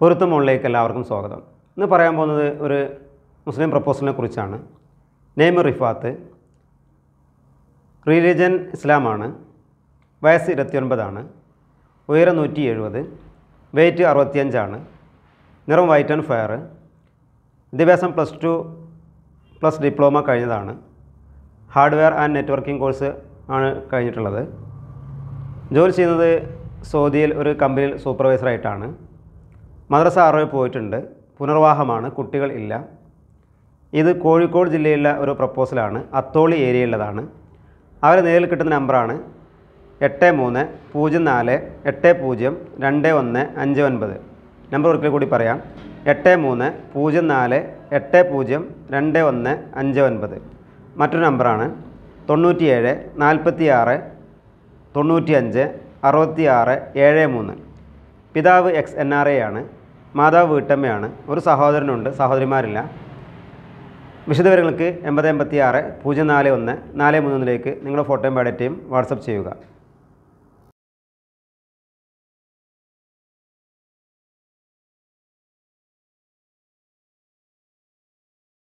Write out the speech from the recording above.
പൊരുത്തം മോളിലേക്ക് എല്ലാവർക്കും സ്വാഗതം. ഇന്ന് പറയാൻ പോകുന്നത് ഒരു മുസ്ലിം പ്രപ്പോസലിനെ കുറിച്ചാണ്. നെയിം റിഫാത്ത്, റിലീജൻ ഇസ്ലാമാണ്, വയസ്സ് 29 ഉയരം 170, വെയ്റ്റ് 65, നിറം വൈറ്റ് ആൻഡ് ഫെയർ, വിദ്യാഭ്യാസം +2+ ഡിപ്ലോമ കഴിഞ്ഞതാണ്. ഹാർഡ്വെയർ ആൻഡ് നെറ്റ്വർക്കിംഗ് കോഴ്സ് ആണ് കഴിഞ്ഞിട്ടുള്ളത്. ജോലി ചെയ്യുന്നത് സൗദിയിൽ ഒരു കമ്പനിയിൽ സൂപ്പർവൈസറായിട്ടാണ്. മദ്രസ അറിവ് പോയിട്ടുണ്ട്. പുനർവാഹമാണ്, കുട്ടികൾ ഇല്ല. ഇത് കോഴിക്കോട് ജില്ലയിലുള്ള ഒരു പ്രപ്പോസലാണ്. അത്തോളി ഏരിയയിലുള്ളതാണ്. അവരെ നേരിൽ കിട്ടുന്ന നമ്പറാണ് 8304802159. നമ്പർ ഒരിക്കൽ കൂടി പറയാം, 8304802159. മറ്റൊരു നമ്പറാണ് 97 46 95 66 73. പിതാവ് ex-NRA ആണ്. മാതാവ് വീട്ടമ്മയാണ്. ഒരു സഹോദരനുണ്ട്, സഹോദരിമാരില്ല. വിശദവിവരങ്ങൾക്ക് 8086 041 431 നിങ്ങളുടെ ഫോട്ടോയും ബയോഡേറ്റയും വാട്സപ്പ് ചെയ്യുക.